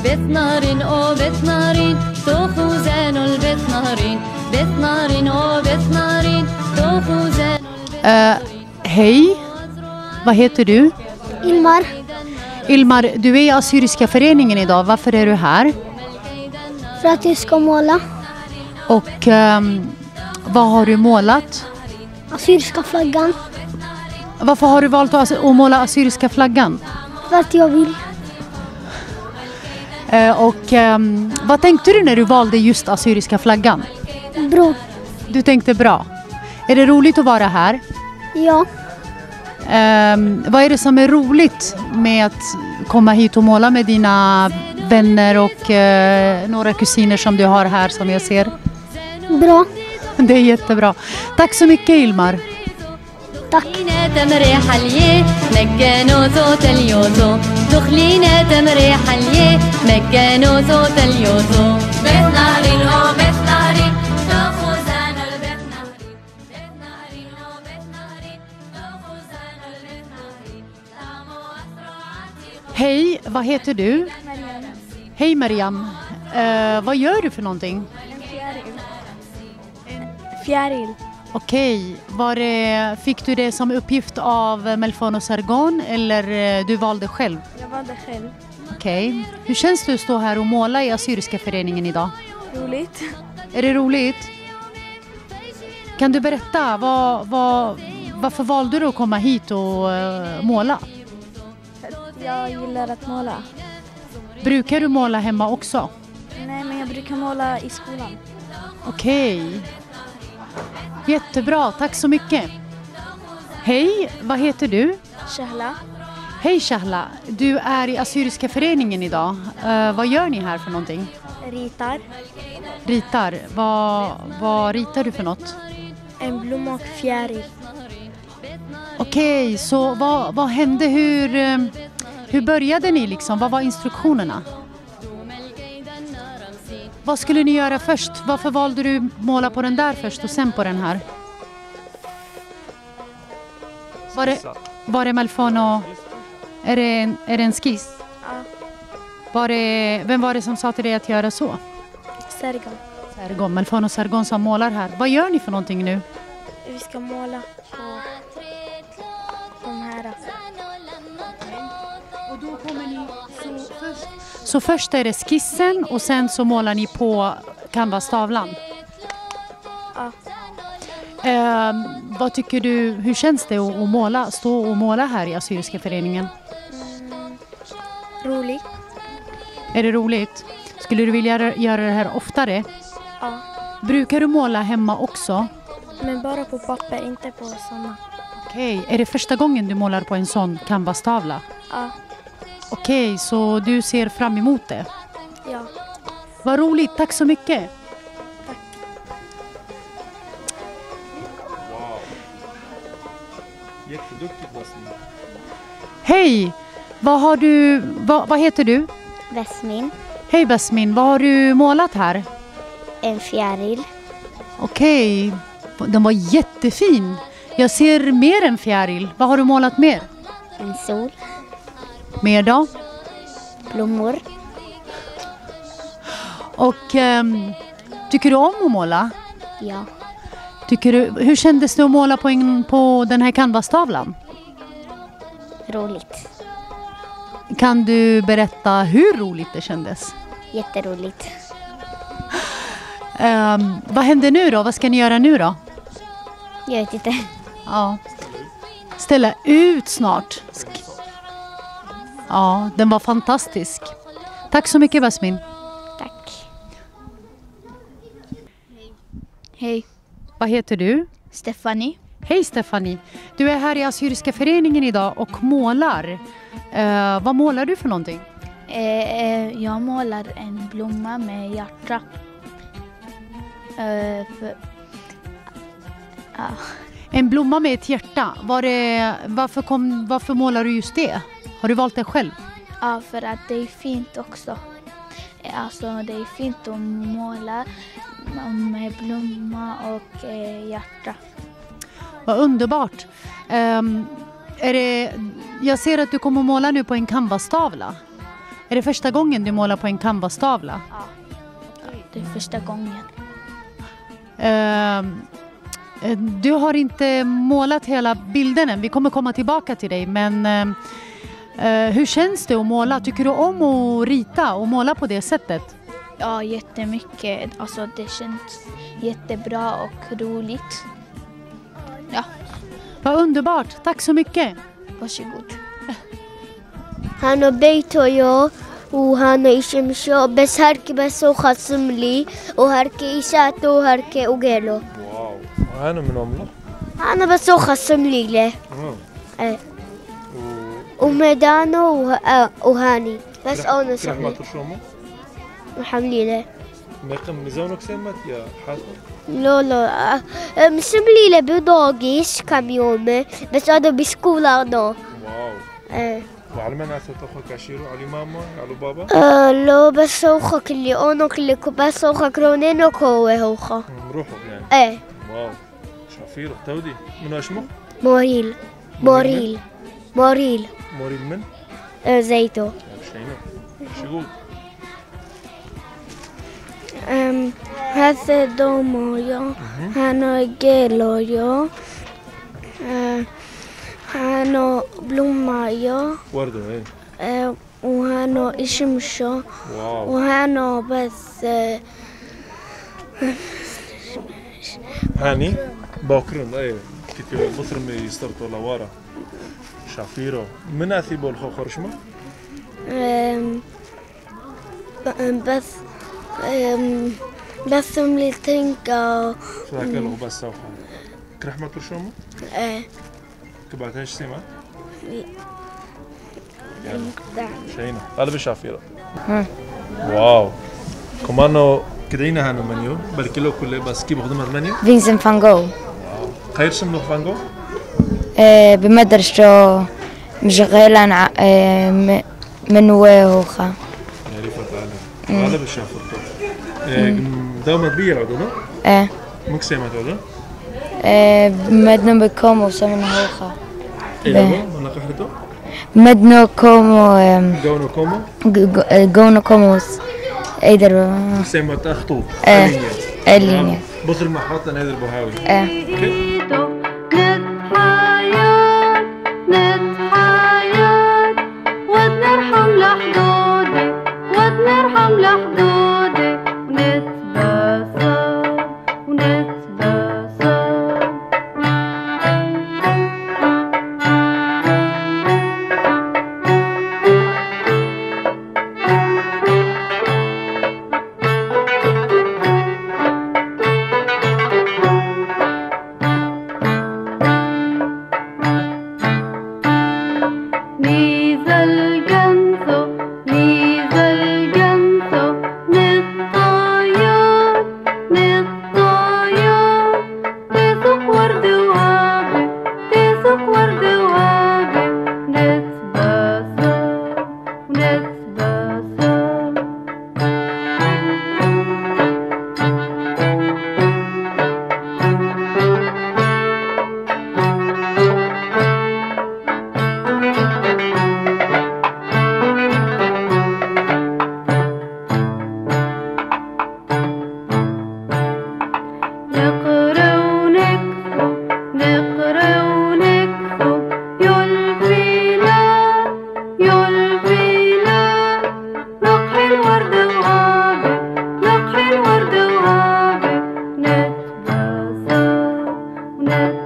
بيت نار وبيت نار تخوزان البيت نار بيت نار وبيت نار تخوزان. Hej, vad heter du? Ilmar. Ilmar, du är i Assyriska föreningen idag. Varför är du här? För att jag ska måla Och vad har du målat? assyriska flaggan. Varför har du valt att måla assyriska flaggan? För att jag vill. Vad tänkte du när du valde just assyriska flaggan? Bra. Du tänkte bra. Är det roligt att vara här? Ja. Vad är det som är roligt med att komma hit och måla med dina vänner och några kusiner som du har här som jag ser? Bra. Det är jättebra. Tack så mycket Ilmar. Tack. Hej, vad heter du? Hej Mariam. Vad gör du för någonting? Fjäril. Okej, fick du det som uppgift av Melfon och Sargon eller du valde själv? Jag valde själv. Okej. Hur känns det att stå här och måla i Assyriska föreningen idag? Roligt. Är det roligt? Kan du berätta, varför valde du att komma hit och måla? Jag gillar att måla. Brukar du måla hemma också? Nej, men jag brukar måla i skolan. Okej. Jättebra, tack så mycket. Hej, vad heter du? Shahla. Hej Shahla, du är i Assyriska föreningen idag. Vad gör ni här för någonting? Ritar. Ritar, vad ritar du för något? En blomma och fjäril. Okej, så vad hände? Hur började ni liksom? Vad var instruktionerna? Vad skulle ni göra först? Varför valde du måla på den där först och sen på den här? Var det Melfon och... Är det en skiss? Ja. Vem var det som sa till dig att göra så? Sargon. Melfon och Sargon som målar här. Vad gör ni för någonting nu? Vi ska måla på de här. Och då kommer ni så först är det skissen och sen så målar ni på canvastavlan. Ja. Vad tycker du, hur känns det att stå och måla här i Assyriska föreningen? Roligt. Är det roligt? Skulle du vilja göra det här oftare? Ja. Brukar du måla hemma också? Men bara på papper, inte på sådana. Okej, är det första gången du målar på en sån canvastavla? Ja. Okej, så du ser fram emot det? Ja. Vad roligt, tack så mycket. Tack. Wow. Jätteduktigt Basmin. Hej, vad heter du? Vesmin. Hej Basmin, vad har du målat här? En fjäril. Okej, den var jättefin. Jag ser mer än fjäril. Vad har du målat mer? En sol. Mer då? Blommor. Och tycker du om att måla? Ja. Hur kändes det att måla på den här canvastavlan? Roligt. Kan du berätta hur roligt det kändes? Jätteroligt. Vad händer nu då? Vad ska ni göra nu då? Jag vet inte. Ja. Ställa ut snart. Ja, den var fantastisk. Tack så mycket Basmin. Tack. Hej. Vad heter du? Stefanie. Hej Stefanie. Du är här i Assyriska föreningen idag och målar. Vad målar du för någonting? Jag målar en blomma med hjärta. En blomma med ett hjärta. Varför målar du just det? Har du valt det själv? Ja, för att det är fint också. Alltså det är fint att måla med blomma och hjärta. Vad underbart. Jag ser att du kommer att måla nu på en canvastavla. Är det första gången du målar på en canvastavla? Ja, det är första gången. Du har inte målat hela bilden än. Vi kommer komma tillbaka till dig. Men hur känns det att måla? Tycker du om att rita och måla på det sättet? Ja, jättemycket. Alltså det känns jättebra och roligt. Ja, Vad underbart. Tack så mycket. varsågod. أنا بيتويو وهانا يشمشو بس هركي بس وخصم لي وهركي إيشاتو وهركي وقيلو واو. وهنا من عمله؟ أنا بس وخصم لي له إيه وميدانو وهاني بس أنا كرح ما سمي ترشومه؟ وحملي له ميقم ميزانك سمت يا حاصل؟ لا مسملي له بدوغيش كم يوم بس أنا بسكولا نو واو. إيه وعلى من أثر تأخذ كاشيرو على ماما على بابا؟ لو بس أخوك اللي أنا كلي بس أخوك رونينو كوه أخو روحوا يعني. إيه واو. شافير تودي من أشمخ؟ موريل موريل موريل موريل من؟ زيتو شينا. شقول. هذا دومويو هانو جيلويو هانو بلومايو وردة إيه. وهانو إشمشو واو. وهانو بس هاني باكرن إيه كتير بصر من يسترتوا لورا. شافيرو من أثيبول خو خرشمة؟ بس بس ملتنكا فاكر بس سوف. كرح ما ترشومه؟ كبعتهاش سيما؟ يعني شينا قلب الشافيرة. واو. كمانو كدينا هانو منيو بركيلو كله بس كيف بخدمة المنيو؟ فينسنت فان جو خير شملو فانجو؟ بمدرسة مشغلة من وهوخا يا ريفة تعالى. قلب الشافيرة. دوما تبيع عدونا؟ مك سيما تعالى؟ مدنو بكومو سمن هوخا إيه من قحرته؟ مدنو كومو جونو كومو؟ جونو كوموس ايدر سيما تأخطو. اللينيا بصر محطة نادر بوهاوي. ونرحم لحدودي ونرحم لحدودي ونتباسم ونتباسم الورد وهابي نتباسم